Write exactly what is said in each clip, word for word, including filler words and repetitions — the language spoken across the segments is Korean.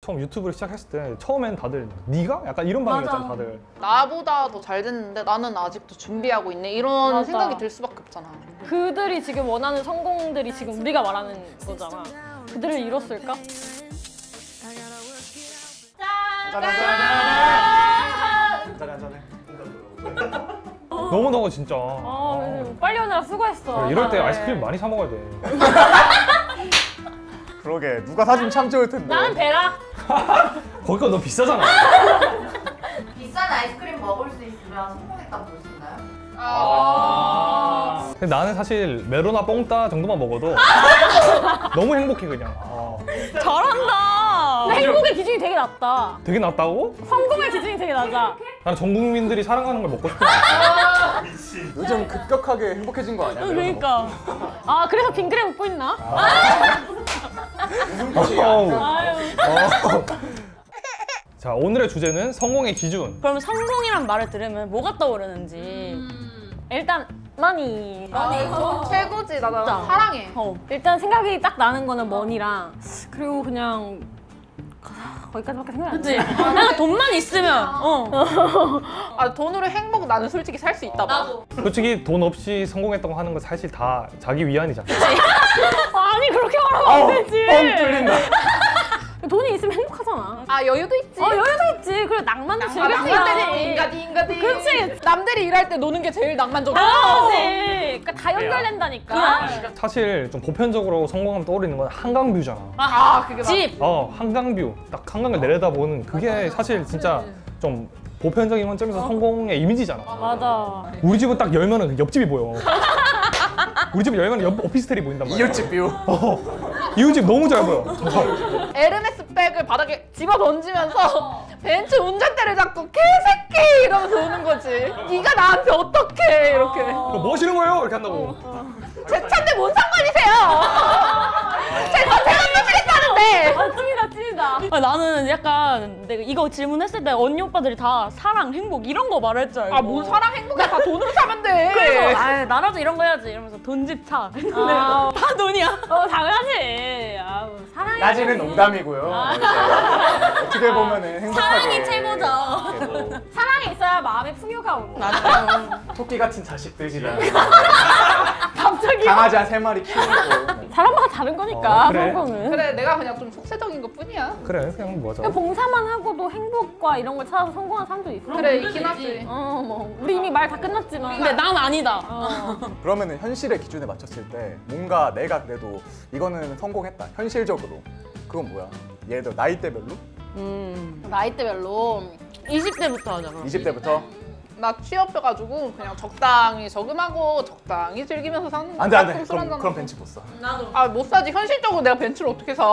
처음 유튜브를 시작했을 때 처음엔 다들 네가? 약간 이런 반응이었잖아 다들. 나보다 더 잘 됐는데 나는 아직도 준비하고 있네 이런 맞아. 생각이 들 수밖에 없잖아. 그들이 지금 원하는 성공들이 지금 우리가 말하는 거잖아. 그들을 이뤘을까? 짠짠짠. 너무너무 진짜. 아, 빨리 오느라 수고했어. 그래, 이럴 때 다들. 아이스크림 많이 사 먹어야 돼. 그러게 누가 사주면 참 좋을 텐데. 나는 베라. 거기가 너무 비싸잖아. 비싼 아이스크림 먹을 수 있으면 성공했다고 볼 수 있나요? 아. 근데 나는 사실 메로나 뽕따 정도만 먹어도 너무 행복해 그냥. 아, 잘한다. 근데 행복의 기준이 되게 낮다. 되게 낫다고? 성공의 기준이 되게 낮아. 나는 전 국민들이 사랑하는 걸 먹고 싶어. 요즘 급격하게 행복해진 거 아니야? 그러니까. 아, 그래서 빙그레 웃고 있나? 무슨 뜻이야? 어우. 아유. 어. 자, 오늘의 주제는 성공의 기준. 그러면 성공이란 말을 들으면 뭐가 떠오르는지. 일단 머니. 아, 최고지. 나, 나 진짜. 사랑해. 어. 일단 생각이 딱 나는 거는 머니랑 그리고 그냥 거기까지밖에 생각이 안 그치? 나. 그냥 돈만 있으면 어. 아, 돈으로 행복 나는 솔직히 살 수 있다 봐. 솔직히 돈 없이 성공했다고 하는 건 사실 다 자기 위안이잖아. 아니 그렇게 말하면 안 되지. 뻥 뚫린다. 돈이 있으면 행복하잖아. 아, 여유도 있지. 어 여유도 있지. 그리고 낭만도 아, 즐겨야지. 낭만들이 인가디 인가디. 그치. 남들이 일할 때 노는 게 제일 낭만적이야. 그렇지. 그러니까 다 연결된다니까. 사실 좀 보편적으로 성공하면 떠오르는 건 한강뷰잖아. 아, 그게 맞아. 집. 어, 한강뷰. 딱 한강을 내려다보는 그게 사실 진짜 좀 보편적인 관점에서 성공의 이미지잖아. 맞아. 우리 집은 딱 열면은 옆집이 보여. 우리 집은 열면 옆 오피스텔이 보인단 말이야. 이웃집 뷰. 어, 이웃집 너무 잘 보여. 에르메스 백을 바닥에 집어 던지면서 벤츠 운전대를 잡고 개새끼 이러면서 오는 거지. 네가 나한테 어떡해 이렇게. 뭐 하시는 거예요? 이렇게 한다고. 제 차인데 뭔 상관이세요? 제가 제가 삐삐했다는데. 아 찐이다 찐이다. 아, 나는 약간 내가 이거 질문했을 때 언니 오빠들이 다 사랑, 행복 이런 거 말할 줄 알고. 아, 뭔 사랑 행복이야. 다 돈으로 사면 돼. 그래서 아 나라도 이런 거 해야지 이러면서 돈, 집, 차. 근데 아. 다 돈이야. 어 당연하지. 아우 사랑이. 까지는 농담이고요. 이제 어떻게 보면은 행복하게. 사랑이 최고죠. 그래도 사랑이 있어야 마음의 풍요가 오고. 맞아. 토끼 같은 자식들이랑 갑자기. 강아지 한 세 마리 키우고. 사람마다 다른 거니까 어, 그래. 성공은. 그래, 내가 그냥 좀 속세적인 것 뿐이야. 그래, 그냥 뭐죠. 그냥 봉사만 하고도 행복과 이런 걸 찾아서 성공한 사람도 있어. 그래, 있긴 하지. 어, 뭐 우리 이미 말 다 끝났지만. 근데 난 아니다. 어. 그러면은 현실의 기준에 맞췄을 때 뭔가 내가 그래도 이거는 성공했다. 현실적으로. 그건 뭐야? 예를 들어 나이대별로? 음. 나이대별로. 이십 대부터 하자 그럼. 이십 대부터? 나 취업해가지고 그냥 적당히 저금하고 적당히 즐기면서 사는 거. 안돼 안돼. 가끔 술 그럼 한잔 그럼 하고. 벤츠 못 사. 아, 못 사지. 현실적으로 내가 벤츠를 어떻게 사?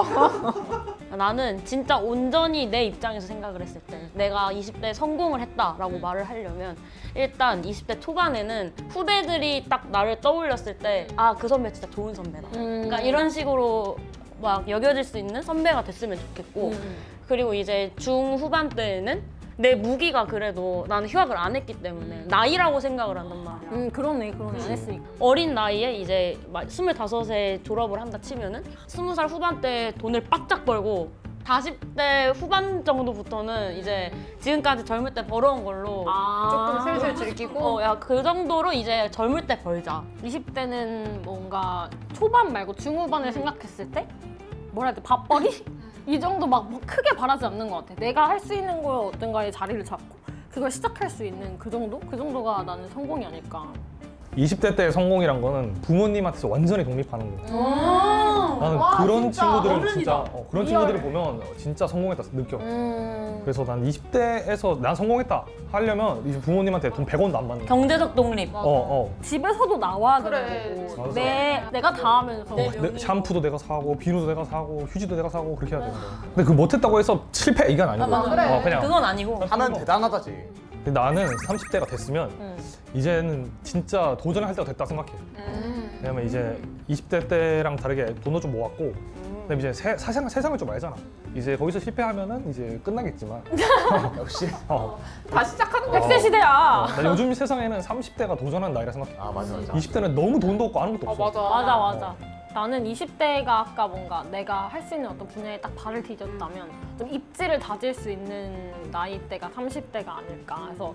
나는 진짜 온전히 내 입장에서 생각을 했을 때 내가 이십 대에 성공을 했다라고 말을 하려면 일단 이십 대 초반에는 후배들이 딱 나를 떠올렸을 때 아, 그 선배 진짜 좋은 선배다. 음. 그러니까 이런 식으로 막 여겨질 수 있는 선배가 됐으면 좋겠고 음. 그리고 이제 중후반 때에는 내 무기가 그래도 나는 휴학을 안 했기 때문에 나이라고 생각을 한단 말이야. 음 그러네 그러네 안 했으니까. 어린 나이에 이제 막 스물다섯에 졸업을 한다 치면은 스무 살 후반 때 돈을 바짝 벌고 사십 대 후반 정도부터는 이제 지금까지 젊을 때 벌어온 걸로 아. 조금 슬슬 즐기고. 어, 야, 그 정도로 이제 젊을 때 벌자. 이십 대는 뭔가 초반 말고 중후반을 생각했을 때 뭐라 해야 돼 밥벌이? 이 정도 막 크게 바라지 않는 것 같아. 내가 할 수 있는 걸 어떤가에 자리를 잡고 그걸 시작할 수 있는 그 정도? 그 정도가 나는 성공이 아닐까. 이십 대 때 성공이란 거는 부모님한테서 완전히 독립하는 거야. 나는 와, 그런 진짜 친구들을 어른이다. 진짜 어, 그런 친구들을 보면 진짜 성공했다 느껴. 음. 그래서 난 이십 대에서 난 성공했다 하려면 이제 부모님한테 돈 백 원도 안 받는 거야. 경제적 독립. 어, 어. 집에서도 나와야 그래. 되는 거고 맞아. 내, 내가 다 하면서 내 샴푸도 내가 사고 비누도 내가 사고 휴지도 내가 사고 그렇게 해야 되는 거야. 근데 그 못했다고 해서 실패 이건 아니고. 맞아. 그래. 어, 그냥. 그건 아니고. 하면 대단하다지. 근데 나는 삼십 대가 됐으면 응. 이제는 진짜 도전을 할 때가 됐다 생각해. 음. 왜냐면 이제 이십 대 때랑 다르게 돈도 좀 모았고 그다음에 이제 세, 사상, 세상을 좀 알잖아. 이제 거기서 실패하면은 이제 끝나겠지만 역시. 어, 다 시작하는 거야. 백 세 시대야. 어, 나 요즘 세상에는 삼십 대가 도전하는 나이라 생각해. 아 맞아 맞아. 이십 대는 너무 돈도 없고 아무것도 아, 없어. 맞아. 맞아 맞아. 나는 이십 대가 아까 뭔가 내가 할 수 있는 어떤 분야에 딱 발을 디뎠다면 좀 입지를 다질 수 있는 나이대가 삼십 대가 아닐까. 그래서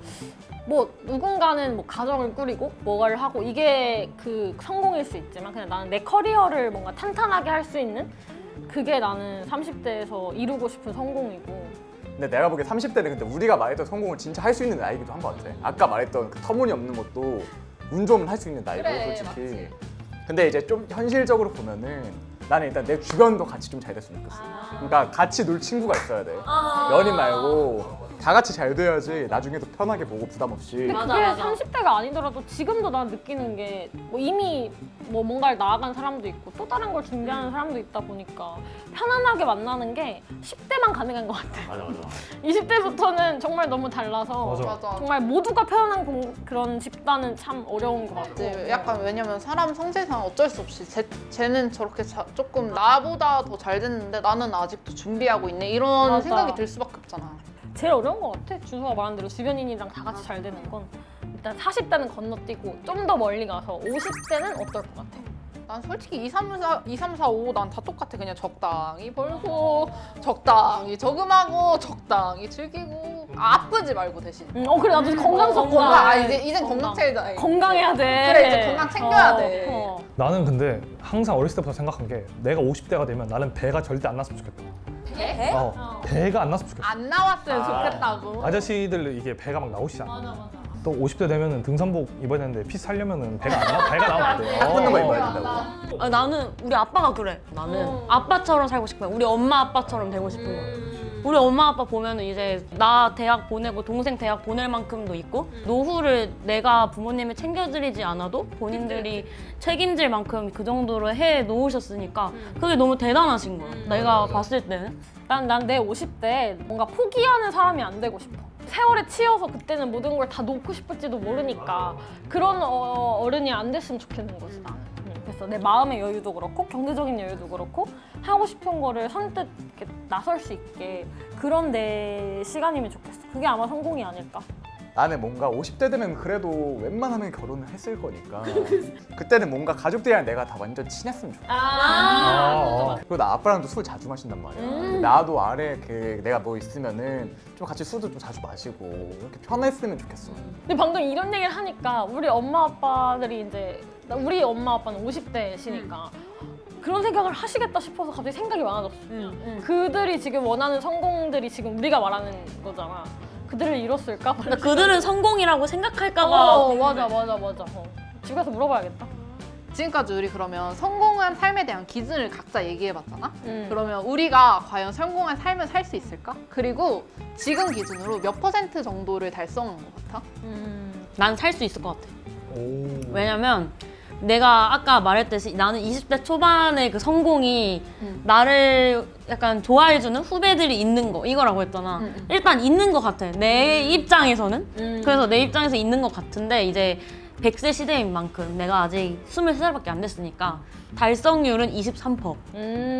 뭐 누군가는 뭐 가정을 꾸리고 뭐가를 하고 이게 그 성공일 수 있지만 그냥 나는 내 커리어를 뭔가 탄탄하게 할 수 있는 그게 나는 삼십 대에서 이루고 싶은 성공이고. 근데 내가 보기에 삼십 대는 근데 우리가 말했던 성공을 진짜 할 수 있는 나이기도 한 것 같아. 아까 말했던 그 터무니없는 것도 운 좋으면 할 수 있는 나이고 그래, 솔직히. 맞지. 근데 이제 좀 현실적으로 보면은 나는 일단 내 주변도 같이 좀 잘 됐으면 좋겠어. 그러니까 같이 놀 친구가 있어야 돼. 연인 말고 다 같이 잘 돼야지 나중에도 편하게 보고 부담 없이. 근데 맞아, 그게 맞아. 삼십 대가 아니더라도 지금도 난 느끼는 게 뭐 이미 뭐 뭔가를 나아간 사람도 있고 또 다른 걸 준비하는 사람도 있다 보니까 편안하게 만나는 게 십 대만 가능한 것 같아. 맞아 맞아. 이십 대부터는 정말 너무 달라서 맞아. 맞아. 정말 모두가 편안한 공, 그런 집단은 참 어려운 것 같고. 네, 약간 왜냐면 사람 성질상 어쩔 수 없이 쟤, 쟤는 저렇게 자, 조금 나보다 더 잘 됐는데 나는 아직도 준비하고 있네 이런 맞아. 생각이 들 수밖에 없잖아. 제일 어려운 것 같아. 준수가 말한 대로 주변인이랑 다 같이 잘 되는 건 일단 사십 대는 건너뛰고 좀 더 멀리 가서 오십 대는 어떨 것 같아? 난 솔직히 이, 삼, 사, 이, 삼, 사, 오 난 다 똑같아. 그냥 적당히 벌고 적당히 저금하고 적당히 즐기고 아프지 말고 대신. 음, 어 그래 나도 건강 건강. 섭구나. 아 이제 이젠 건강 차이다. 건강해야 돼. 그래, 이제 건강 챙겨야 어, 돼. 어. 나는 근데 항상 어렸을 때부터 생각한 게 내가 오십 대가 되면 나는 배가 절대 안 났으면 좋겠다. 배? 어, 배가 안 났으면 좋겠어. 안 나왔으면 아. 좋겠다고. 아저씨들 이게 배가 막 나오시잖아. 또 오십 대 되면은 등산복 입어야 되는데 피 살려면은 배가 안 나, 배가 나오면 안 돼. 딱 붙는 거 어. 입어야 된다고. 아, 나는 우리 아빠가 그래. 나는 아빠처럼 살고 싶어요. 우리 엄마 아빠처럼 되고 싶은 거야. 우리 엄마 아빠 보면은 이제 나 대학 보내고 동생 대학 보낼 만큼도 있고 노후를 내가 부모님이 챙겨드리지 않아도 본인들이 책임질 만큼 그 정도로 해 놓으셨으니까 그게 너무 대단하신 거야. 내가 봤을 때는. 난 난 내 오십 대 뭔가 포기하는 사람이 안 되고 싶어. 세월에 치여서 그때는 모든 걸 다 놓고 싶을지도 모르니까 그런 어, 어른이 안 됐으면 좋겠는 거지 나. 음, 그래서 내 마음의 여유도 그렇고 경제적인 여유도 그렇고 하고 싶은 거를 선뜻 이렇게 나설 수 있게 그런 내 시간이면 좋겠어. 그게 아마 성공이 아닐까. 나는 뭔가 오십 대 되면 그래도 웬만하면 결혼을 했을 거니까 그때는 뭔가 가족들이랑 내가 다 완전 친했으면 좋겠어. 아, 그리고 나 아빠랑도 술 자주 마신단 말이야. 음. 근데 나도 아래 그 내가 뭐 있으면은 좀 같이 술도 좀 자주 마시고 이렇게 편했으면 좋겠어. 근데 방금 이런 얘기를 하니까 우리 엄마 아빠들이 이제 나- 우리 엄마 아빠는 오십 대시니까 그런 생각을 하시겠다 싶어서 갑자기 생각이 많아졌어. 그들이 지금 원하는 성공들이 지금 우리가 말하는 거잖아. 그들을 이뤘을까? 그러니까 그들은 성공이라고 생각할까봐. 어, 맞아 맞아 맞아. 어. 집 가서 물어봐야겠다. 지금까지 우리 그러면 성공한 삶에 대한 기준을 각자 얘기해봤잖아? 음. 그러면 우리가 과연 성공한 삶을 살 수 있을까? 그리고 지금 기준으로 몇 퍼센트 정도를 달성한 것 같아? 음. 난 살 수 있을 것 같아. 오. 왜냐면 내가 아까 말했듯이 나는 이십 대 초반의 그 성공이 음. 나를 약간 좋아해주는 후배들이 있는 거 이거라고 했잖아. 음, 음. 일단 있는 것 같아. 내 입장에서는. 음. 그래서 내 입장에서 있는 것 같은데 이제 백 세 시대인 만큼 내가 아직 스물세 살밖에 안 됐으니까 달성률은 이십삼 퍼센트라고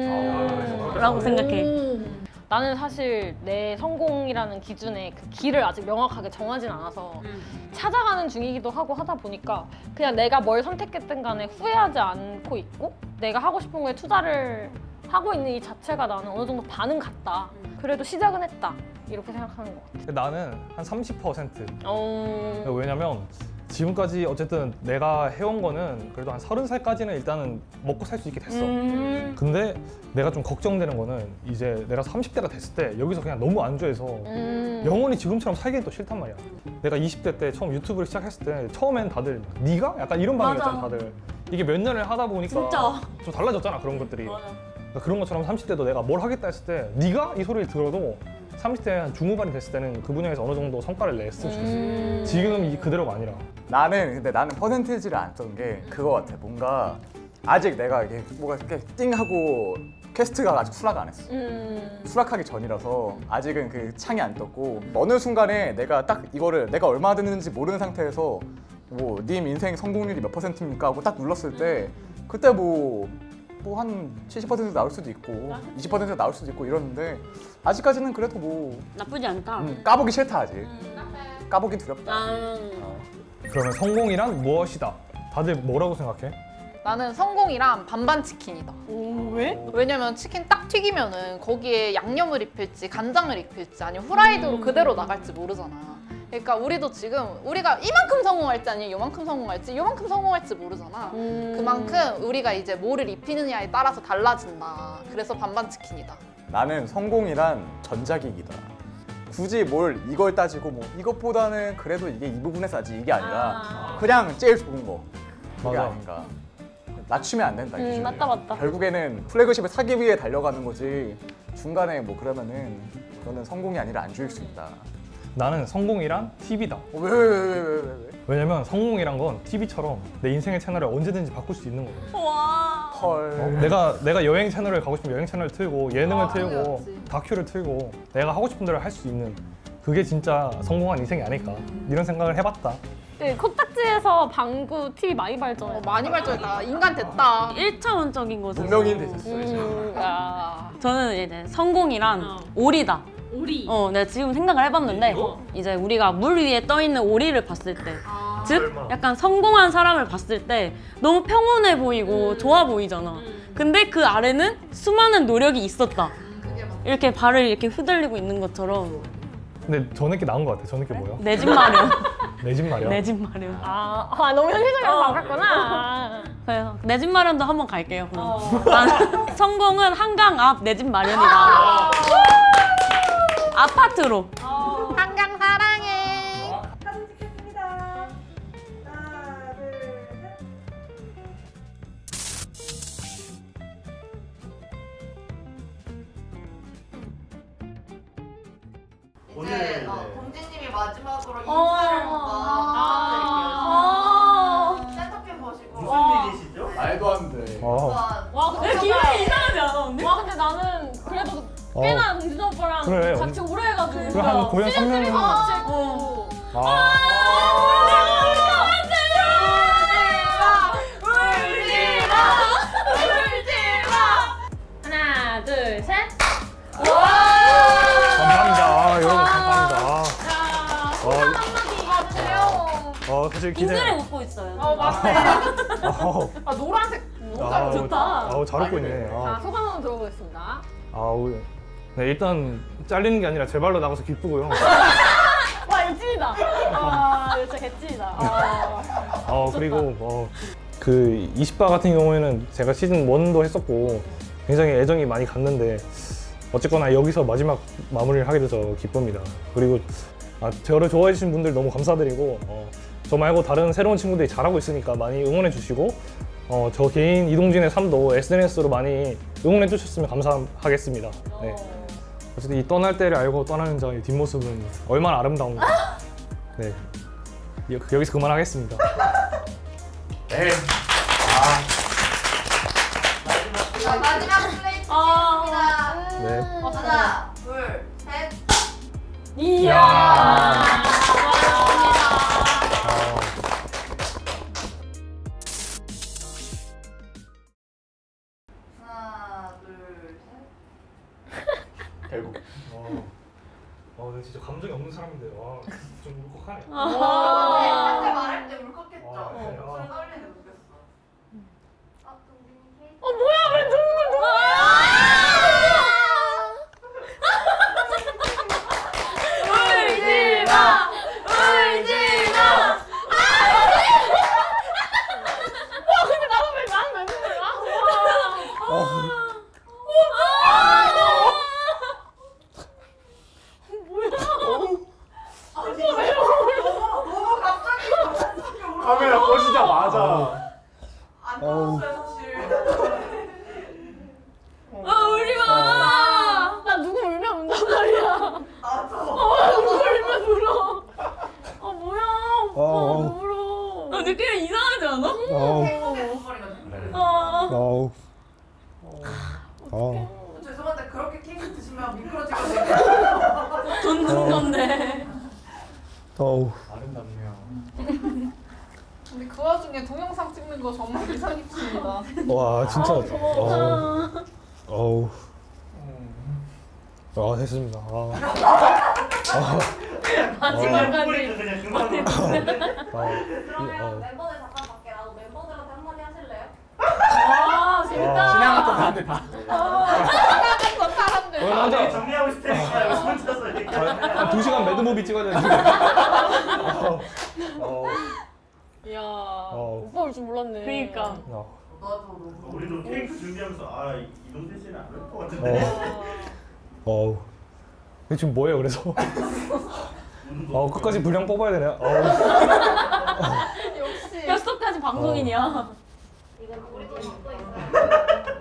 음. 생각해. 음. 나는 사실 내 성공이라는 기준의 그 길을 아직 명확하게 정하진 않아서 찾아가는 중이기도 하고 하다 보니까 그냥 내가 뭘 선택했든 간에 후회하지 않고 있고 내가 하고 싶은 거에 투자를 하고 있는 이 자체가 나는 어느 정도 반은 갔다. 그래도 시작은 했다. 이렇게 생각하는 것 같아. 나는 한 삼십 퍼센트. 어... 왜냐면 지금까지 어쨌든 내가 해온 거는 그래도 한 서른 살까지는 일단은 먹고 살 수 있게 됐어. 음... 근데 내가 좀 걱정되는 거는 이제 내가 삼십 대가 됐을 때 여기서 그냥 너무 안주해서 음... 영원히 지금처럼 살기는 또 싫단 말이야. 내가 이십 대 때 처음 유튜브를 시작했을 때 처음엔 다들 네가? 약간 이런 반응이었잖아 다들. 이게 몇 년을 하다 보니까 진짜. 좀 달라졌잖아 그런 것들이. 그러니까 그런 것처럼 삼십 대도 내가 뭘 하겠다 했을 때 네가? 이 소리를 들어도 삼십 대 한 중후반이 됐을 때는 그 분야에서 어느 정도 성과를 냈으면 좋겠어. 음... 지금 이 그대로가 아니라. 나는 근데 나는 퍼센테이지를 안 쓴 게 그거 같아. 뭔가 아직 내가 이게 뭐가 이렇게 띵하고 퀘스트가 아직 수락 안 했어. 음... 수락하기 전이라서 아직은 그 창이 안 떴고 어느 순간에 내가 딱 이거를 내가 얼마 드는지 모르는 상태에서 뭐 님 인생 성공률이 몇 퍼센트입니까 하고 딱 눌렀을 때 그때 뭐 뭐 한 칠십 퍼센트 나올 수도 있고 이십 퍼센트 나올 수도 있고 이러는데 아직까지는 그래도 뭐 나쁘지 않다. 음, 까보기 싫다 아직. 까보기 두렵다. 아... 그러면 성공이란 무엇이다? 다들 뭐라고 생각해? 나는 성공이랑 반반 치킨이다. 오, 왜? 왜냐면 치킨 딱 튀기면은 거기에 양념을 입힐지 간장을 입힐지 아니면 후라이드로 음. 그대로 나갈지 모르잖아. 그러니까 우리도 지금 우리가 이만큼 성공할지 아니면 요만큼 성공할지 요만큼 성공할지 모르잖아. 음. 그만큼 우리가 이제 뭐를 입히느냐에 따라서 달라진다. 그래서 반반 치킨이다. 나는 성공이란 전자기기다. 굳이 뭘 이걸 따지고 뭐 이것보다는 그래도 이게 이 부분에서 하지 이게 아니라 아. 그냥 제일 좋은 거 그게 맞아. 아닌가. 낮추면 안 된다. 음, 기준을. 맞다, 맞다. 결국에는 플래그십을 사기 위해 달려가는 거지 중간에 뭐 그러면은 그거는 성공이 아니라 안 좋을 수 있다. 나는 성공이란 티비다. 어, 왜, 왜, 왜, 왜, 왜, 왜? 왜냐면 성공이란 건 티비처럼 내 인생의 채널을 언제든지 바꿀 수 있는 거거든. 와. 헐. 어, 내가 내가 여행 채널을 가고 싶으면 여행 채널을 틀고 예능을 아, 틀고 그렇지. 다큐를 틀고 내가 하고 싶은 대로 할 수 있는 그게 진짜 성공한 인생이 아닐까 이런 생각을 해봤다. 네, 코딱지에서 방구 티비 많이 발전해. 어, 많이 발전했다. 인간 됐다. 일차원적인 것은 문명인 되셨어요 지금. 음, 야. 저는 이제 성공이란 어. 오리다. 오리. 어, 내가 지금 생각을 해봤는데 어. 이제 우리가 물 위에 떠 있는 오리를 봤을 때, 아. 즉 약간 성공한 사람을 봤을 때 너무 평온해 보이고 좋아 보이잖아. 근데 그 아래는 수많은 노력이 있었다. 그게 맞 이렇게 발을 이렇게 휘둘리고 있는 것처럼 근데 저 느낌 나온 것 같아. 저 느낌 뭐야? 내 집 마련, 내 집 마련. 내 집 마련. 아, 아, 너무 현실적으로 바꿨구나. 그래서 내 집 마련도 한번 갈게요. 그럼. 어. 난 성공은 한강 앞 내 집 마련이다. 아파트로. 한강 사랑해. 사진 찍겠습니다. 하나, 둘, 셋. 이제 어, 공주님이 마지막으로 인사를 아. 한번 부탁드릴게요. 센터핀 보시고. 무슨 일이시죠? 말도 안 돼. 어. 한번 와, 근데 기분이 이상하지 않아, 언니? 와, 근데 나는 그래도 어. 꽤나 공준 오빠랑 그래, 같이 오래 해가지고. 그래, 한 고연 삼 년은- 같이 했고. 아. 하나, 둘, 셋. 감사합니다. 아, 여러분 감사합니다. 귀여워. 어, 사실 기대. 빙그레 웃고 있어요. 어 맞네. 아우, 아 노란색. 아우, 좋다. 아우 잘 웃고 있네. 자, 아, 소감 한번 들어보겠습니다. 아우. 네, 일단 잘리는 게 아니라 제 발로 나가서 기쁘고요. 와, 이거 찐이다. 아, 이거 진짜 개찐이다. 아. 어, 그리고 어, 그 이십 바 같은 경우에는 제가 시즌 일도 했었고 굉장히 애정이 많이 갔는데 어쨌거나 여기서 마지막 마무리를 하게 돼서 기쁩니다. 그리고 아, 저를 좋아해 주신 분들 너무 감사드리고 어, 저 말고 다른 새로운 친구들이 잘하고 있으니까 많이 응원해 주시고 어, 저 개인 이동진의 삶도 에스엔에스로 많이 응원해 주셨으면 감사하겠습니다. 네. 어쨌든 이 떠날 때를 알고 떠나는 자의 뒷모습은 얼마나 아름다운가. 네. 여- 여기서 그만하겠습니다. 네. 자, 마지막 플레이 아. 찍겠습니다. 네. 하나, 둘, 셋. 이야. 아. 하나, 둘, 셋. 결국. 어, 어, 근데 진짜 감정이 없는 사람인데 와, 좀 울컥하네. 네, 한테 말할 때 울컥했죠? 아, 네. 아. 목소리 떨리는데 웃겼어. 아, 동진이 케이크. 어, 뭐야, 왜 눈물 눈물. 울지 마. 울지 마. 와, 근데 나도 왜 나는 왜 눈물 나? 와. 너무 갑자기 갑자기 울어. 카메라 꺼지자마자. 안 떨었어요, 사실. 아, 울지 마. 나 누구 울면 운단 말이야. 나도. 누구 울면 울어. 아, 뭐야. 오빠 어. 눈물 울어. 아, 느낌이 이상하지 않아? 아우, 행복의 눈물이가 좀. 아. 아우, 아우. 죄송한데 그렇게 케이크 드시면 미끄러지거든요. 돈 준 건데. 아우. 아름답네요. 근데 그 와중에 동영상 찍는 거 정말 이상 깊습니다. 와, 진짜. 어우, 어우. 아, 됐습니다. 아, 그냥 눈물이 그냥 그만. 아, 이- 그러면 어. 멤버들 잠깐 밖에 나도 멤버들한테 한마디 하실래요? 지나갔던 사람들 다. 나갔던 사람들. 어, 아, 맞아. 되게 정리하고 있으니까 여기서 혼자서 이렇게. 한 두 시간 매드무비 찍어야 되는데. 어, 어, 이야 어. 오빠 올 줄 몰랐네. 그러니까. 어, 나도 우리도 케이크 준비하면서 아 이동태 씨는 안 할 것 같은데. 어. 이게 지금 뭐예요? 그래서 어 끝까지 분량 뽑아야 되네. 어. 역시. 뼛속까지 방송인이야. 이건 우리 또 먹고 있어.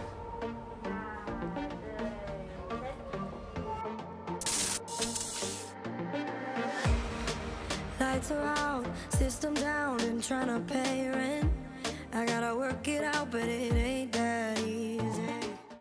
Lights are out, system down, and trying to pay rent. I gotta work it out, but it ain't